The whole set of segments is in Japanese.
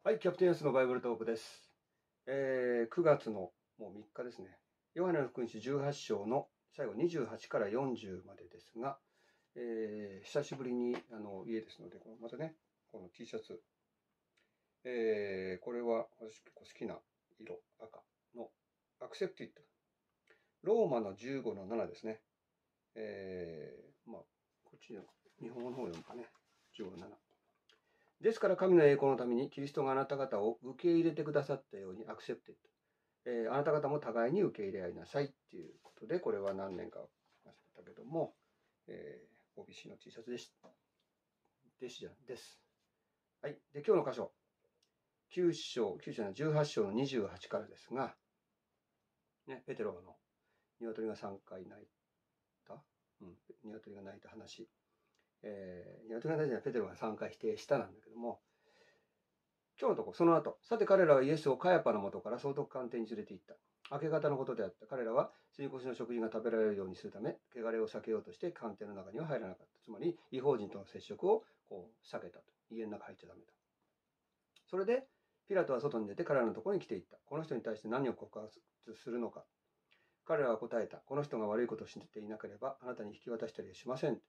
はい、キャプテンヤスのバイブルトークです。9月のもう3日ですね。ヨハネの福音書18章の最後28から40までですが、久しぶりに家ですので、またね、この T シャツ、これは私結構好きな色、赤のアクセプティッド。ローマの15の7ですね。こっちの日本語の方を読むかね。15の7。ですから神の栄光のためにキリストがあなた方を受け入れてくださったようにアクセプテッド。あなた方も互いに受け入れ合いなさいっていうことで、これは何年かましたけども、OBC の T シャツです。はい。で、今日の箇所。9章の18章の28からですが、ね、ペテロの鶏が3回鳴いた、鶏が鳴いた話。鶏が鳴いたペテロが3回否定したなんだけども、今日のところ、その後、さて彼らはイエスをカヤパの元から総督官邸に連れて行った。明け方のことであった。彼らは杉越の食事が食べられるようにするため、汚れを避けようとして官邸の中には入らなかった。つまり、異邦人との接触を避けたと。家の中入っちゃダメだ。それで、ピラトは外に出て彼らのところに来ていった。この人に対して何を告発するのか。彼らは答えた。この人が悪いことをしていなければ、あなたに引き渡したりはしません。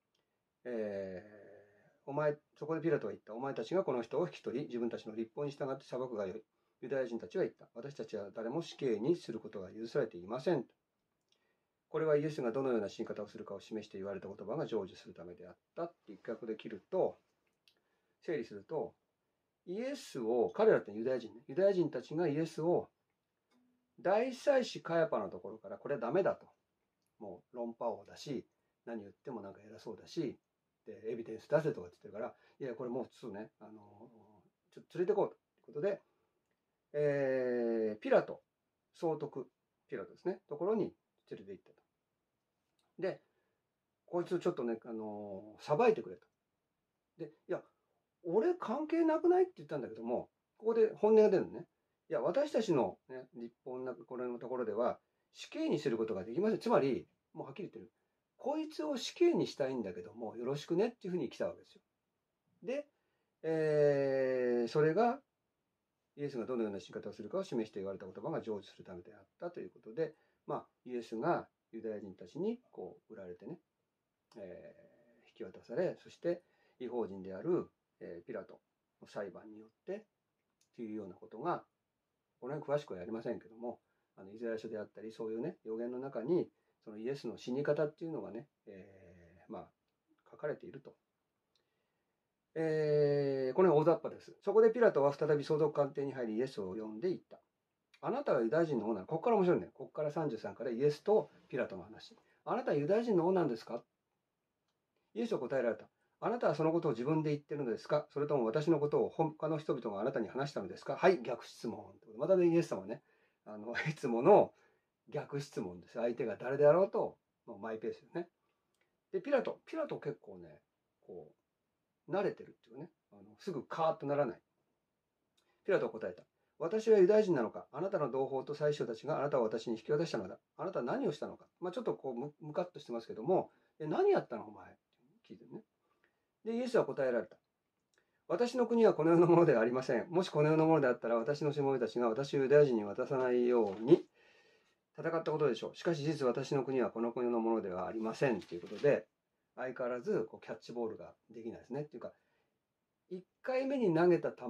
そこでピラトは言った。お前たちがこの人を引き取り、自分たちの立法に従って裁くがよい。ユダヤ人たちは言った。私たちは誰も死刑にすることが許されていません。これはイエスがどのような死に方をするかを示して言われた言葉が成就するためであったって一角で切ると、整理すると、イエスを、彼らってユダヤ人ね。ユダヤ人たちがイエスを大祭司カヤパのところからこれはダメだと。もう論破王だし、何言ってもなんか偉そうだし、で、エビデンス出せとかって言ってるから、いや、これもうちょっとね、ちょっと連れてこうということで、ピラト、総督、ピラトですね、ところに連れて行ったと。で、こいつちょっとね、裁いてくれと。で、いや、俺関係なくないって言ったんだけども、ここで本音が出るのね。いや、私たちの、ね、立法のこれのところでは、死刑にすることができません。つまり、もうはっきり言ってる。こいつを死刑にしたいんだけども、よろしくねっていうふうに来たわけですよ。で、それが、イエスがどのような死に方をするかを示して言われた言葉が成就するためであったということで、イエスがユダヤ人たちに売られてね、引き渡され、そして異邦人である、ピラトの裁判によってというようなことが、この辺詳しくはやりませんけども、イザヤ書であったり、そういうね、予言の中に、そのイエスの死に方っていうのがね、書かれていると。これが大雑把です。そこでピラトは再び総督官邸に入り、イエスを呼んでいった。あなたはユダヤ人の王なの？ここから面白いね。ここから33からイエスとピラトの話。あなたはユダヤ人の王なんですか？イエスは答えられた。あなたはそのことを自分で言ってるのですか？それとも私のことを他の人々があなたに話したのですか？はい、逆質問。またね、イエス様はね、いつもの逆質問です。相手が誰であろうと、マイペースですね。で、ピラト結構ね、慣れてるっていうね、すぐカーッとならない。ピラトは答えた。私はユダヤ人なのか？あなたの同胞と祭司たちがあなたを私に引き渡したのだ。あなたは何をしたのか？ちょっとムカッとしてますけども、何やったのお前って聞いてるね。で、イエスは答えられた。私の国はこの世のものではありません。もしこの世のものであったら、私のしもべたちが私をユダヤ人に渡さないように戦ったことでしょう。しかし事実私の国はこの国のものではありません。ということで、相変わらずキャッチボールができないですね。っていうか、1回目に投げた球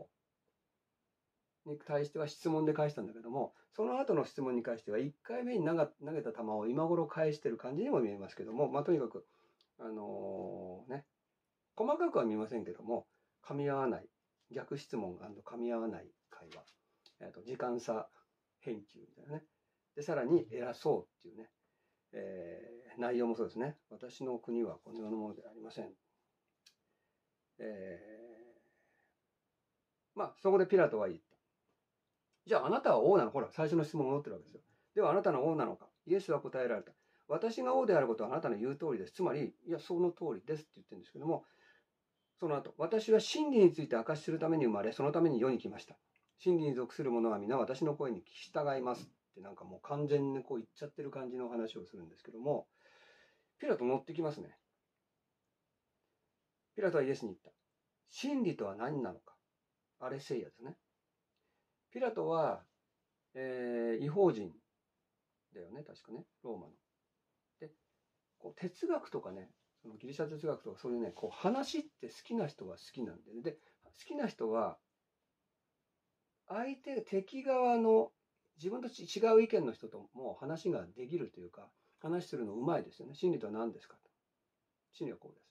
に対しては質問で返したんだけども、その後の質問に関しては1回目に投げた球を今頃返してる感じにも見えますけども、とにかく、細かくは見ませんけども、噛み合わない、逆質問噛み合わない会話、時間差返球みたいなね。で、さらに偉そうっていうね、内容もそうですね。私の国はこの世のものではありません。そこでピラトは言った。じゃああなたは王なの？ほら、最初の質問が戻ってるわけですよ。ではあなたの王なのか？イエスは答えられた。私が王であることはあなたの言う通りです。つまり、いや、その通りですって言ってるんですけども、その後、私は真理について明かしするために生まれ、そのために世に来ました。真理に属する者は皆私の声に聞き従いますってなんかもう完全に言っちゃってる感じの話をするんですけども、ピラト乗ってきますね。ピラトはイエスに言った。真理とは何なのか？ アレセイアですね。ピラトは、異邦人だよね、確かね、ローマの。で、こう哲学とかね、そのギリシャ哲学とかそういうね、こう話って好きな人は好きなんで、ね、で、好きな人は、敵側の自分と違う意見の人とも話ができるというか、話するのうまいですよね。真理とは何ですかと。真理はこうです。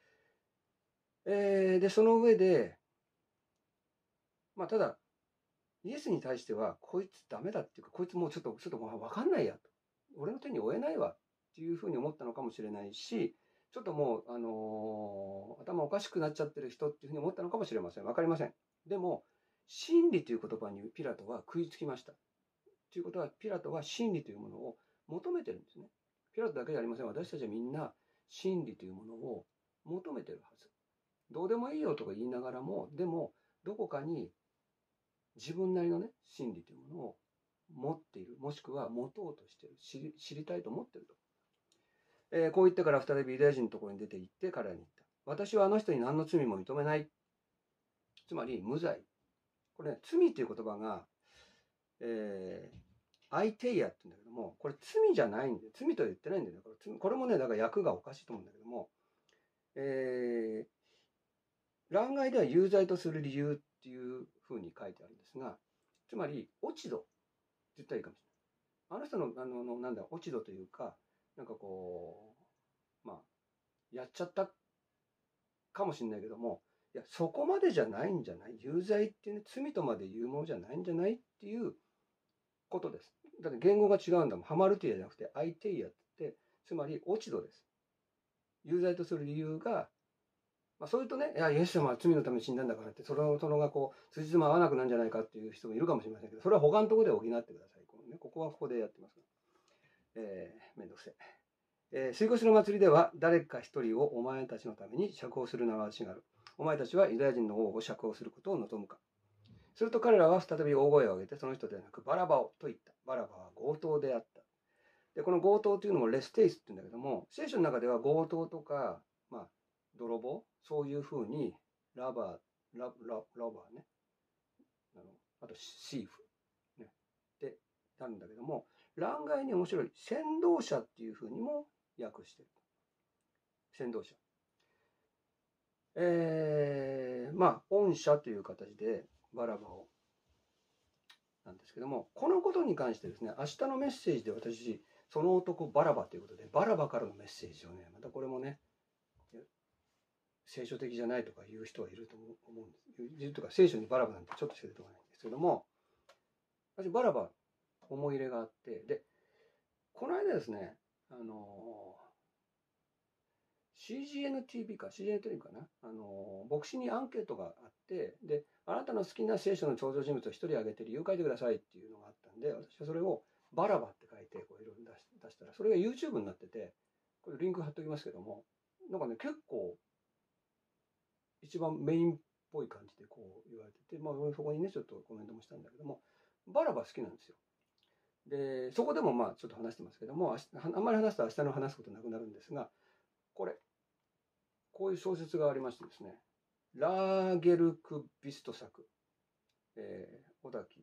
ね。で、その上で、まあ、ただ、イエスに対しては、こいつダメだっていうか、こいつもうちょっと分かんないやと。俺の手に負えないわっていうふうに思ったのかもしれないし、ちょっともう、頭おかしくなっちゃってる人っていうふうに思ったのかもしれません。わかりません。でも、真理という言葉にピラトは食いつきました。ということは、ピラトは真理というものを求めてるんですね。ピラトだけじゃありません。私たちはみんな真理というものを求めてるはず。どうでもいいよとか言いながらも、でも、どこかに自分なりのね、真理というものを持っている、もしくは持とうとしている、知りたいと思っていると。こう言ってから再びユダヤ人のところに出て行って彼らに言った。私はあの人に何の罪も認めない。つまり無罪。これね、罪という言葉が、アイテイヤって言うんだけども、これ罪じゃないんで、罪とは言ってないんだよね。これもね、だから訳がおかしいと思うんだけども、欄外では有罪とする理由っていうふうに書いてあるんですが、つまり、落ち度って言ったらいいかもしれない。あの人の、なんだ、落ち度というか、なんかこう、まあ、やっちゃったかもしれないけども、いや、そこまでじゃないんじゃない？有罪ってね、罪とまで言うものじゃないんじゃないっていうことです。だって言語が違うんだもん。ハマルティアじゃなくて、アイテイヤって、つまり落ち度です。有罪とする理由が、まあ、そういうとね、いや、イエス様は罪のために死んだんだからって、そのがこう、辻褄合わなくなるんじゃないかっていう人もいるかもしれませんけど、それは他のところで補ってください。ここはここでやってますから。めんどくせえ。水越の祭りでは、誰か一人をお前たちのために釈放するなら私がある。お前たちはユダヤ人の王を釈放することを望むか。すると彼らは再び大声を上げて、その人ではなくバラバをと言った。バラバは強盗であった。で、この強盗というのもレステイスって言うんだけども、聖書の中では強盗とか、まあ、泥棒、そういうふうに、ラバーね。あと、シーフ、ね。ってなるんだけども、欄外に面白い、先導者っていうふうにも訳している。先導者。まあ、恩赦という形でバラバをなんですけども、このことに関してですね、明日のメッセージで私、その男バラバということで、バラバからのメッセージをね、またこれもね、聖書的じゃないとか言う人はいると思うんです。いるとか、聖書にバラバなんてちょっとしか出てこないんですけども、私、バラバ思い入れがあって、で、この間ですね、CGN-TV かな、牧師にアンケートがあって、で、あなたの好きな聖書の登場人物を一人挙げて理由書いてくださいっていうのがあったんで、私はそれをバラバって書いて、こういろいろ出したら、それが YouTube になってて、これリンク貼っておきますけども、なんかね、結構、一番メインっぽい感じでこう言われてて、まあ、そこにね、ちょっとコメントもしたんだけども、バラバ好きなんですよ。で、そこでもまあ、ちょっと話してますけども、あんまり話すと明日の話すことなくなるんですが、こういう小説がありましてですね、ラーゲルクビスト作、小滝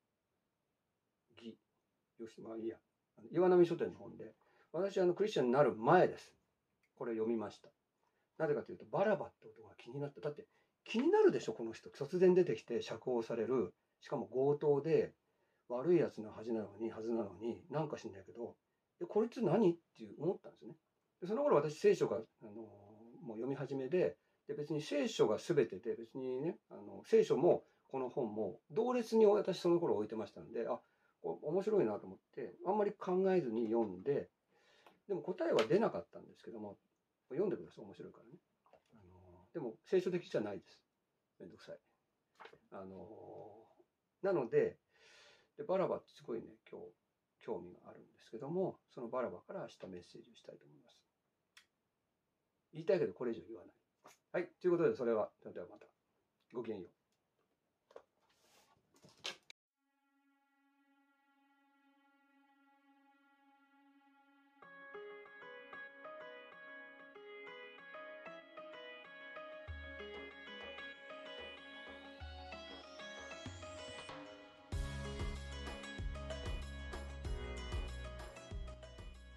義、まあいいや、岩波書店の本で、私クリスチャンになる前です。これ読みました。なぜかというと、バラバってことが気になった。だって気になるでしょ、この人。突然出てきて釈放される。しかも強盗で、悪いやつのはずなのに、なんか知んないけど、こいつ何って思ったんですよね。でその頃私、聖書が、もう読み始めで、別に聖書が全てで、別にね、聖書もこの本も同列に私その頃置いてましたんで、これ面白いなと思って、あんまり考えずに読んで、でも答えは出なかったんですけども、読んでください、面白いからね。でも聖書的じゃないです。めんどくさい。なので、バラバってすごいね、今日興味があるんですけども、そのバラバから明日メッセージをしたいと思います。言いたいけどこれ以上言わない。はい、ということでそれは、ではまた。ごきげんよう。